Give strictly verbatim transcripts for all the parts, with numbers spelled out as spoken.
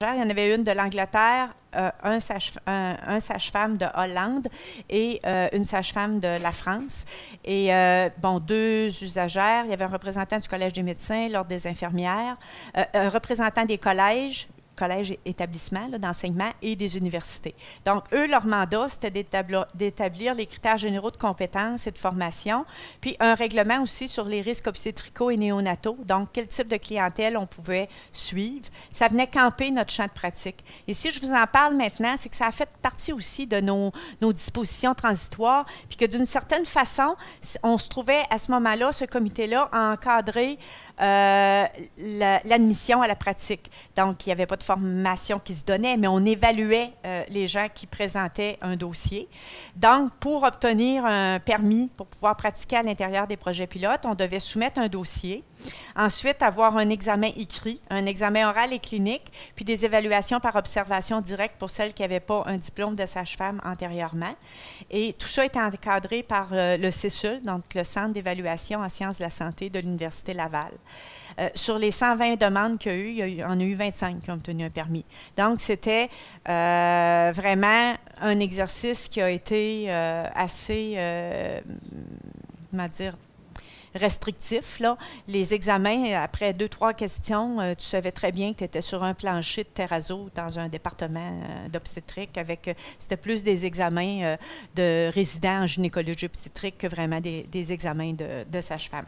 Il y en avait une de l'Angleterre, euh, un sage, un, un sage-femme de Hollande et euh, une sage-femme de la France. Et euh, bon, deux usagères. Il y avait un représentant du Collège des médecins, l'Ordre des infirmières, euh, un représentant des collèges, collèges et établissements d'enseignement et des universités. Donc, eux, leur mandat, c'était d'établir les critères généraux de compétences et de formation, puis un règlement aussi sur les risques obstétricaux et néonataux, donc quel type de clientèle on pouvait suivre. Ça venait camper notre champ de pratique. Et si je vous en parle maintenant, c'est que ça a fait partie aussi de nos, nos dispositions transitoires, puis que d'une certaine façon, on se trouvait à ce moment-là, ce comité-là, à encadrer euh, l'admission à la pratique. Donc, il n'y avait pas de formation qui se donnait, mais on évaluait euh, les gens qui présentaient un dossier. Donc, pour obtenir un permis pour pouvoir pratiquer à l'intérieur des projets pilotes, on devait soumettre un dossier, ensuite avoir un examen écrit, un examen oral et clinique, puis des évaluations par observation directe pour celles qui n'avaient pas un diplôme de sage-femme antérieurement. Et tout ça était encadré par euh, le C E S U L, donc le Centre d'évaluation en sciences de la santé de l'Université Laval. Euh, sur les cent vingt demandes qu'il y a eu, il y en a eu vingt-cinq qui ont obtenu un permis. Donc, c'était euh, vraiment un exercice qui a été euh, assez, euh, comment dire, restrictif, là. Les examens, après deux, trois questions, euh, tu savais très bien que tu étais sur un plancher de terrazzo dans un département euh, d'obstétrique avec, euh, c'était plus des examens euh, de résidents en gynécologie obstétrique que vraiment des, des examens de, de sage-femme.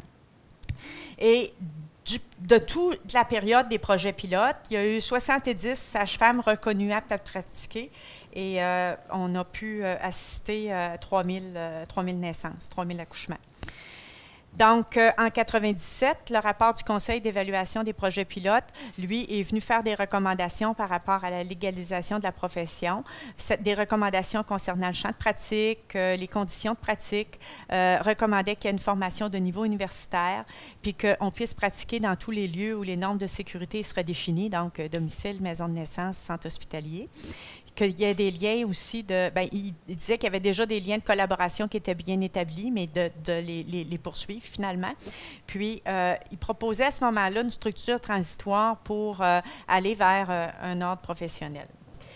Et Du, de toute la période des projets pilotes, il y a eu soixante-dix sages-femmes reconnues aptes à pratiquer et euh, on a pu euh, assister à trois mille naissances, trois mille accouchements. Donc, euh, en quatre-vingt-dix-sept, le rapport du Conseil d'évaluation des projets pilotes, lui, est venu faire des recommandations par rapport à la légalisation de la profession, des recommandations concernant le champ de pratique, euh, les conditions de pratique, euh, recommandait qu'il y ait une formation de niveau universitaire, puis qu'on puisse pratiquer dans tous les lieux où les normes de sécurité seraient définies, donc euh, domicile, maison de naissance, centre hospitalier. Qu'il y ait des liens aussi de... Bien, il, il disait qu'il y avait déjà des liens de collaboration qui étaient bien établis, mais de, de les, les, les poursuivre finalement. Puis, euh, il proposait à ce moment-là une structure transitoire pour euh, aller vers euh, un ordre professionnel.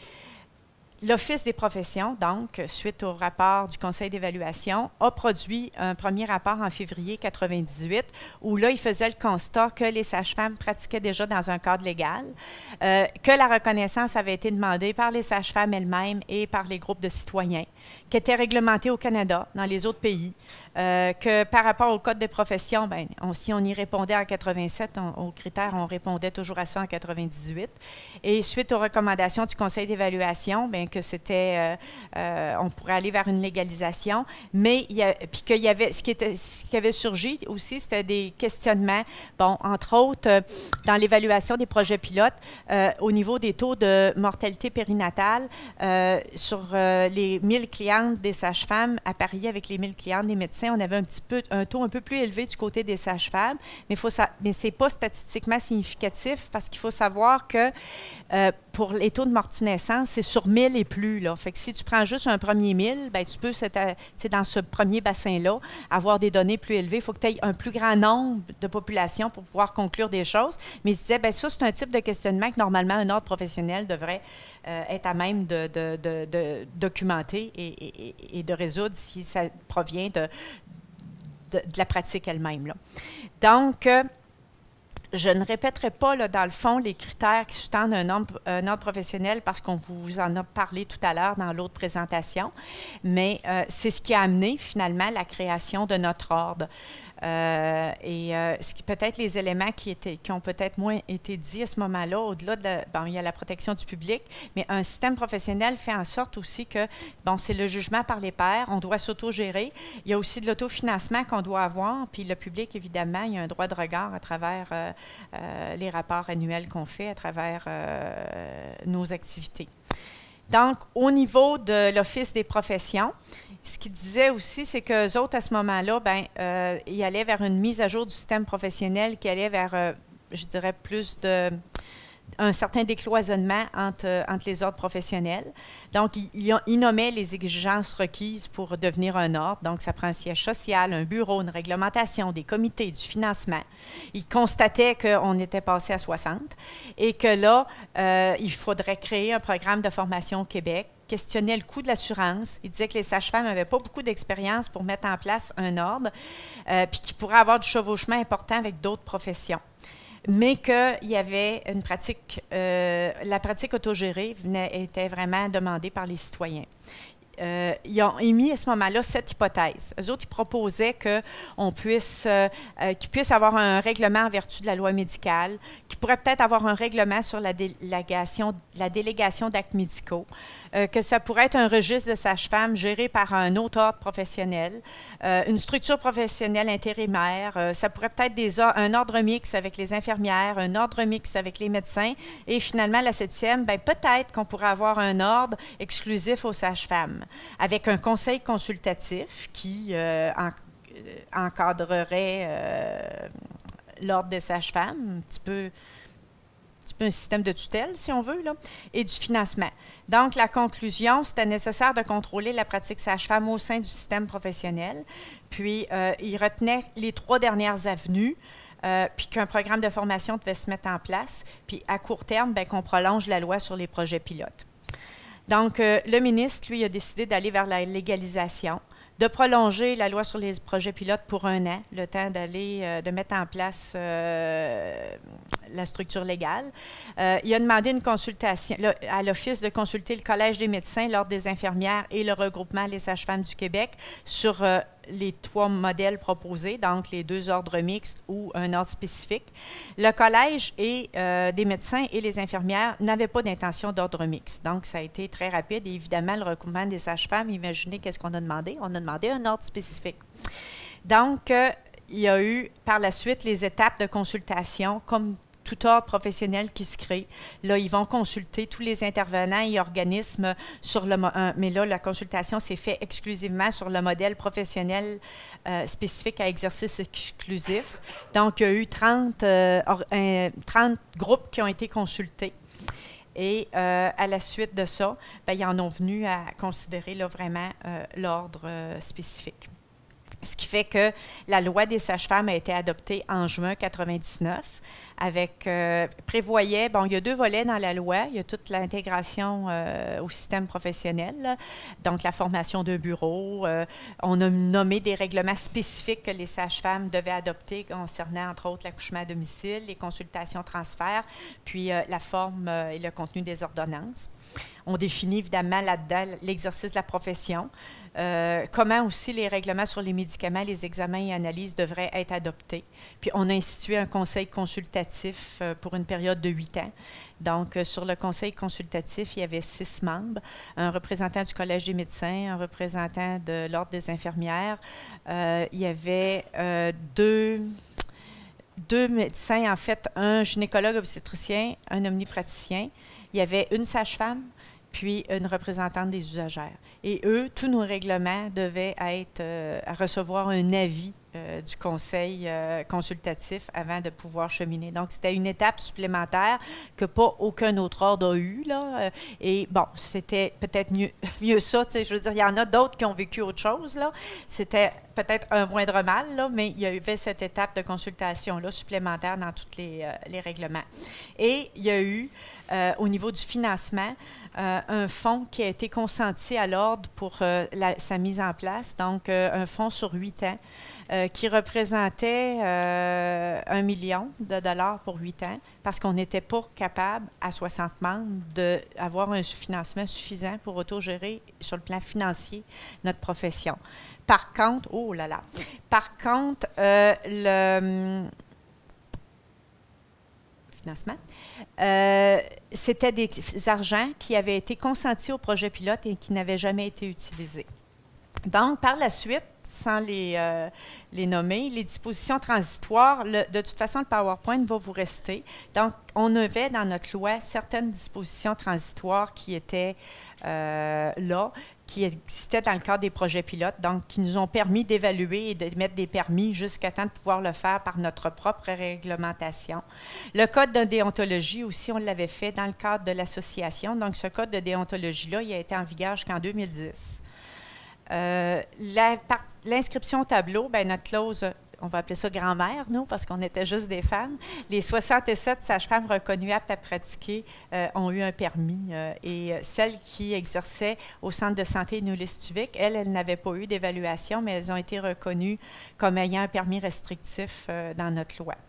L'Office des professions, donc, suite au rapport du Conseil d'évaluation, a produit un premier rapport en février quatre-vingt-dix-huit où là, il faisait le constat que les sages-femmes pratiquaient déjà dans un cadre légal, euh, que la reconnaissance avait été demandée par les sages-femmes elles-mêmes et par les groupes de citoyens, qui était réglementée au Canada, dans les autres pays, euh, que par rapport au Code des professions, bien, on, si on y répondait en quatre-vingt-sept, on, aux critères, on répondait toujours à ça en quatre-vingt-dix-huit. Et suite aux recommandations du Conseil d'évaluation, bien, que c'était, euh, euh, on pourrait aller vers une légalisation, mais il y a, puis qu'il y avait, ce qui, était, ce qui avait surgi aussi, c'était des questionnements, bon, entre autres, euh, dans l'évaluation des projets pilotes, euh, au niveau des taux de mortalité périnatale, euh, sur euh, les mille clientes des sages-femmes à Paris avec les mille clientes des médecins, on avait un petit peu, un taux un peu plus élevé du côté des sages-femmes, mais, faut sa- mais ce n'est pas statistiquement significatif parce qu'il faut savoir que euh, pour les taux de mortinaissance, c'est sur mille et plus. Là. Fait que si tu prends juste un premier mille, ben, tu peux, c'est dans ce premier bassin-là, avoir des données plus élevées. Il faut que tu aies un plus grand nombre de populations pour pouvoir conclure des choses. Mais il se disait, bien, ça, c'est un type de questionnement que normalement un ordre professionnel devrait euh, être à même de, de, de, de documenter et, et, et de résoudre si ça provient de, de, de la pratique elle-même. Là. Donc, euh, je ne répéterai pas, là, dans le fond, les critères qui sous-tendent un ordre, un ordre professionnel parce qu'on vous en a parlé tout à l'heure dans l'autre présentation, mais euh, c'est ce qui a amené finalement la création de notre ordre. Euh, et euh, ce qui peut-être les éléments qui, étaient, qui ont peut-être moins été dits à ce moment-là, au-delà de la, bon, il y a la protection du public, mais un système professionnel fait en sorte aussi que, bon, c'est le jugement par les pairs, on doit s'auto-gérer. Il y a aussi de l'autofinancement qu'on doit avoir, puis le public, évidemment, il y a un droit de regard à travers euh, euh, les rapports annuels qu'on fait, à travers euh, nos activités. Donc, au niveau de l'Office des professions, ce qu'ils disaient aussi, c'est qu'eux autres, à ce moment-là, ben, euh, ils allaient vers une mise à jour du système professionnel qui allait vers, euh, je dirais, plus de, un certain décloisonnement entre, entre les ordres professionnels. Donc, il, il nommait les exigences requises pour devenir un ordre. Donc, ça prend un siège social, un bureau, une réglementation, des comités, du financement. Il constatait qu'on était passé à soixante et que là, euh, il faudrait créer un programme de formation au Québec, questionnait le coût de l'assurance. Il disait que les sages-femmes n'avaient pas beaucoup d'expérience pour mettre en place un ordre, euh, puis qu'ils pourraient avoir du chevauchement important avec d'autres professions. Mais qu'il y avait une pratique, euh, la pratique autogérée venait, était vraiment demandée par les citoyens. Euh, ils ont émis à ce moment-là cette hypothèse. Eux autres, ils proposaient qu'on puisse, euh, euh, qu'ils puissent avoir un règlement en vertu de la loi médicale, qu'ils pourraient peut-être avoir un règlement sur la délégation, la délégation d'actes médicaux, euh, que ça pourrait être un registre de sages-femmes géré par un autre ordre professionnel, euh, une structure professionnelle intérimaire, euh, ça pourrait peut-être des or- un ordre mixte avec les infirmières, un ordre mixte avec les médecins, et finalement, la septième, bien, peut-être qu'on pourrait avoir un ordre exclusif aux sages-femmes, avec un conseil consultatif qui euh, en, euh, encadrerait euh, l'ordre des sages-femmes, un petit peu, un petit peu un système de tutelle, si on veut, là, et du financement. Donc, la conclusion, c'était nécessaire de contrôler la pratique sage-femme au sein du système professionnel. Puis, euh, il retenait les trois dernières avenues, euh, puis qu'un programme de formation devait se mettre en place, puis à court terme, bien, qu'on prolonge la loi sur les projets pilotes. Donc, euh, le ministre, lui, a décidé d'aller vers la légalisation, de prolonger la loi sur les projets pilotes pour un an, le temps d'aller, euh, de mettre en place euh, la structure légale. Euh, il a demandé une consultation là, à l'Office de consulter le Collège des médecins, l'Ordre des infirmières et le regroupement Les sages-femmes du Québec sur euh, les trois modèles proposés, donc les deux ordres mixtes ou un ordre spécifique. Le Collège et, euh, des médecins et les infirmières n'avaient pas d'intention d'ordre mixte. Donc, ça a été très rapide. Et évidemment, le regroupement des sages-femmes, imaginez qu'est-ce qu'on a demandé? On a demandé un ordre spécifique. Donc, euh, il y a eu par la suite les étapes de consultation, comme tout ordre professionnel qui se crée. Là, ils vont consulter tous les intervenants et organismes sur le... Euh, mais là, la consultation s'est faite exclusivement sur le modèle professionnel euh, spécifique à exercice exclusif. Donc, il y a eu trente, euh, or, euh, trente groupes qui ont été consultés. Et euh, à la suite de ça, bien, ils en ont venu à considérer là, vraiment euh, l'ordre euh, spécifique. Ce qui fait que la loi des sages-femmes a été adoptée en juin quatre-vingt-dix-neuf, avec, euh, prévoyait, bon, il y a deux volets dans la loi, il y a toute l'intégration euh, au système professionnel, là, donc la formation de bureau, euh, on a nommé des règlements spécifiques que les sages-femmes devaient adopter concernant, entre autres, l'accouchement à domicile, les consultations transferts, puis euh, la forme euh, et le contenu des ordonnances. On définit évidemment là-dedans l'exercice de la profession, euh, comment aussi les règlements sur les médicaments, les examens et analyses devraient être adoptés. Puis on a institué un conseil consultatif euh, pour une période de huit ans. Donc, euh, sur le conseil consultatif, il y avait six membres, un représentant du Collège des médecins, un représentant de l'Ordre des infirmières. Euh, il y avait euh, deux... deux médecins, en fait, un gynécologue obstétricien, un omnipraticien. Il y avait une sage-femme, puis une représentante des usagères. Et eux, tous nos règlements devaient être euh, à recevoir un avis euh, du conseil euh, consultatif avant de pouvoir cheminer. Donc, c'était une étape supplémentaire que pas aucun autre ordre a eu, là. Et bon, c'était peut-être mieux, mieux ça, tu sais, je veux dire, il y en a d'autres qui ont vécu autre chose, là. C'était peut-être un moindre mal, là, mais il y avait cette étape de consultation-là supplémentaire dans tous les, euh, les règlements. Et il y a eu, euh, au niveau du financement, euh, un fonds qui a été consenti à l'ordre pour euh, la, sa mise en place, donc euh, un fonds sur huit ans euh, qui représentait euh, un million de dollars pour huit ans parce qu'on n'était pas capable, à soixante membres, d'avoir un financement suffisant pour autogérer sur le plan financier notre profession. Par contre, oh là là, par contre, euh, le financement, euh, c'était des argents qui avaient été consentis au projet pilote et qui n'avaient jamais été utilisés. Donc, par la suite, sans les, euh, les nommer. Les dispositions transitoires, le, de toute façon, le PowerPoint va vous rester. Donc, on avait dans notre loi certaines dispositions transitoires qui étaient euh, là, qui existaient dans le cadre des projets pilotes, donc qui nous ont permis d'évaluer et d'émettre des permis jusqu'à temps de pouvoir le faire par notre propre réglementation. Le code de déontologie aussi, on l'avait fait dans le cadre de l'association. Donc, ce code de déontologie-là, il a été en vigueur jusqu'en deux mille dix. Euh, L'inscription au tableau, bien, notre clause, on va appeler ça grand-mère, nous, parce qu'on était juste des femmes. Les soixante-sept sages-femmes reconnues aptes à pratiquer euh, ont eu un permis. Euh, et celles qui exerçaient au centre de santé Nulistuvik, elles, elles n'avaient pas eu d'évaluation, mais elles ont été reconnues comme ayant un permis restrictif euh, dans notre loi.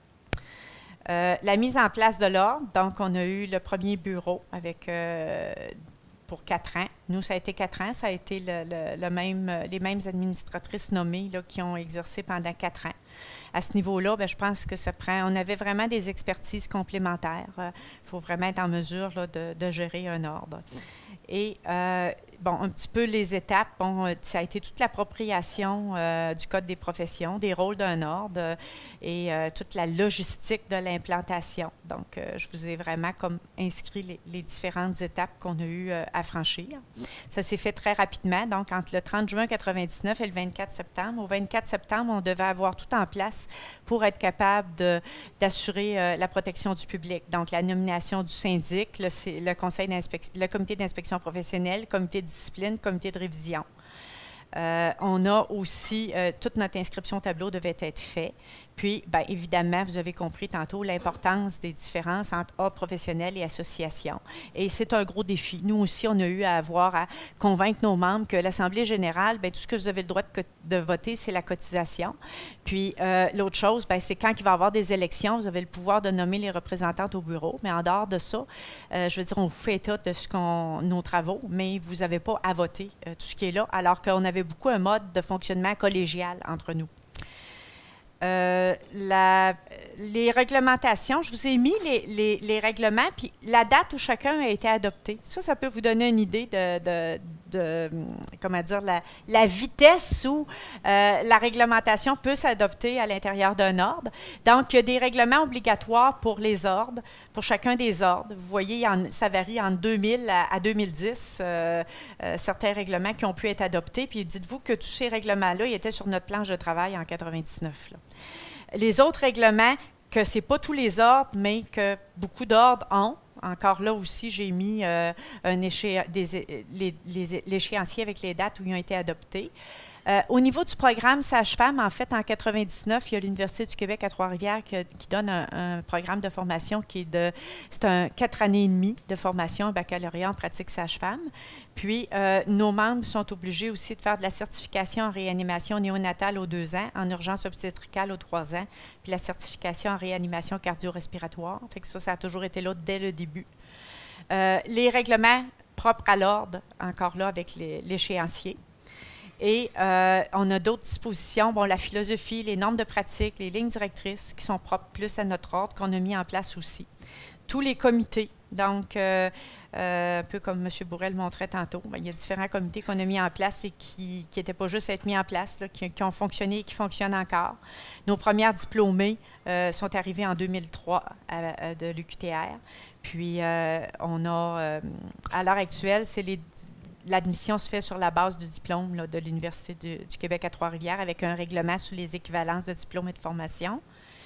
Euh, la mise en place de l'ordre, donc on a eu le premier bureau avec... Euh, pour quatre ans. Nous, ça a été quatre ans. Ça a été le, le, le même, les mêmes administratrices nommées là, qui ont exercé pendant quatre ans. À ce niveau-là, bien, je pense que ça prend... On avait vraiment des expertises complémentaires. Il euh, faut vraiment être en mesure là, de, de gérer un ordre. Et, euh, bon, un petit peu les étapes. Bon, ça a été toute l'appropriation euh, du Code des professions, des rôles d'un ordre euh, et euh, toute la logistique de l'implantation. Donc, euh, je vous ai vraiment comme inscrit les, les différentes étapes qu'on a eu euh, à franchir. Ça s'est fait très rapidement. Donc, entre le trente juin quatre-vingt-dix-neuf et le vingt-quatre septembre. Au vingt-quatre septembre, on devait avoir tout en place pour être capable d'assurer euh, la protection du public. Donc, la nomination du syndic, le, le conseil d'inspection, le comité d'inspection professionnelle, comité de discipline, comité de révision. Euh, on a aussi, euh, toute notre inscription au tableau devait être faite. Puis, bien évidemment, vous avez compris tantôt l'importance des différences entre ordre professionnel et association. Et c'est un gros défi. Nous aussi, on a eu à avoir à convaincre nos membres que l'Assemblée générale, bien, tout ce que vous avez le droit de, de voter, c'est la cotisation. Puis, euh, l'autre chose, bien, c'est quand il va y avoir des élections, vous avez le pouvoir de nommer les représentantes au bureau. Mais en dehors de ça, euh, je veux dire, on vous fait état de ce qu'on, nos travaux, mais vous n'avez pas à voter euh, tout ce qui est là, alors qu'on avait beaucoup un mode de fonctionnement collégial entre nous. Euh, la, les réglementations, je vous ai mis les, les, les règlements, puis la date où chacun a été adopté. Ça, ça peut vous donner une idée de, de, de comment dire, la, la vitesse où euh, la réglementation peut s'adopter à l'intérieur d'un ordre. Donc, il y a des règlements obligatoires pour les ordres, pour chacun des ordres. Vous voyez, en, ça varie entre deux mille à, à deux mille dix, euh, euh, certains règlements qui ont pu être adoptés. Puis dites-vous que tous ces règlements-là, ils étaient sur notre planche de travail en quatre-vingt-dix-neuf. Là. Les autres règlements, que ce n'est pas tous les ordres, mais que beaucoup d'ordres ont. Encore là aussi, j'ai mis euh, un éché des, les, les, l'échéancier avec les dates où ils ont été adoptés. Euh, au niveau du programme Sage-Femme, en fait, en quatre-vingt-dix-neuf, il y a l'Université du Québec à Trois-Rivières qui, qui donne un, un programme de formation qui est de... C'est un quatre années et demie de formation, un baccalauréat en pratique Sage-Femme. Puis, euh, nos membres sont obligés aussi de faire de la certification en réanimation néonatale aux deux ans, en urgence obstétricale aux trois ans, puis la certification en réanimation cardio-respiratoire. Fait que ça, ça a toujours été là dès le début. Euh, les règlements propres à l'ordre, encore là, avec les, l'échéancier. Et euh, on a d'autres dispositions, bon, la philosophie, les normes de pratique, les lignes directrices qui sont propres plus à notre ordre qu'on a mis en place aussi. Tous les comités, donc euh, euh, un peu comme M. Bourrel montrait tantôt, bien, il y a différents comités qu'on a mis en place et qui n'étaient pas juste à être mis en place, là, qui, qui ont fonctionné et qui fonctionnent encore. Nos premières diplômées euh, sont arrivées en deux mille trois à, à, de l'U Q T R. Puis euh, on a, euh, à l'heure actuelle, c'est les... L'admission se fait sur la base du diplôme là, de l'Université du, du Québec à Trois-Rivières avec un règlement sur les équivalences de diplôme et de formation.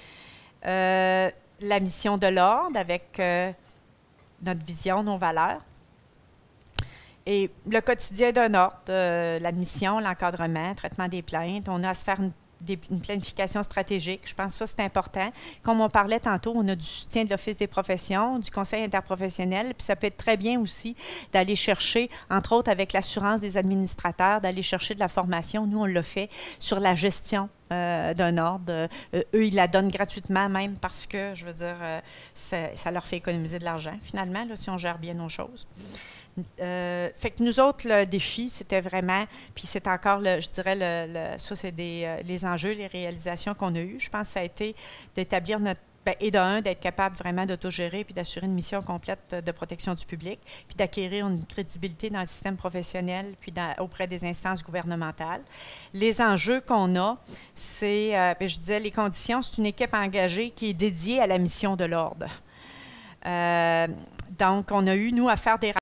Euh, la mission de l'ordre avec euh, notre vision, nos valeurs. Et le quotidien d'un ordre, euh, l'admission, l'encadrement, le traitement des plaintes. On a à se faire une Des, une planification stratégique. Je pense que ça, c'est important. Comme on parlait tantôt, on a du soutien de l'Office des professions, du Conseil interprofessionnel, puis ça peut être très bien aussi d'aller chercher, entre autres avec l'assurance des administrateurs, d'aller chercher de la formation. Nous, on l'a fait sur la gestion euh, d'un ordre. Euh, eux, ils la donnent gratuitement même parce que, je veux dire, euh, ça, ça leur fait économiser de l'argent, finalement, là, si on gère bien nos choses. Euh, fait que nous autres, le défi, c'était vraiment, puis c'est encore, le, je dirais, le, le, ça, c'est des, euh, les enjeux, les réalisations qu'on a eues. Je pense que ça a été d'établir notre Bien, et de un, d'être capable vraiment d'autogérer puis d'assurer une mission complète de protection du public, puis d'acquérir une crédibilité dans le système professionnel puis dans, auprès des instances gouvernementales. Les enjeux qu'on a, c'est, euh, je disais, les conditions, c'est une équipe engagée qui est dédiée à la mission de l'ordre. Euh, donc, on a eu, nous, à faire des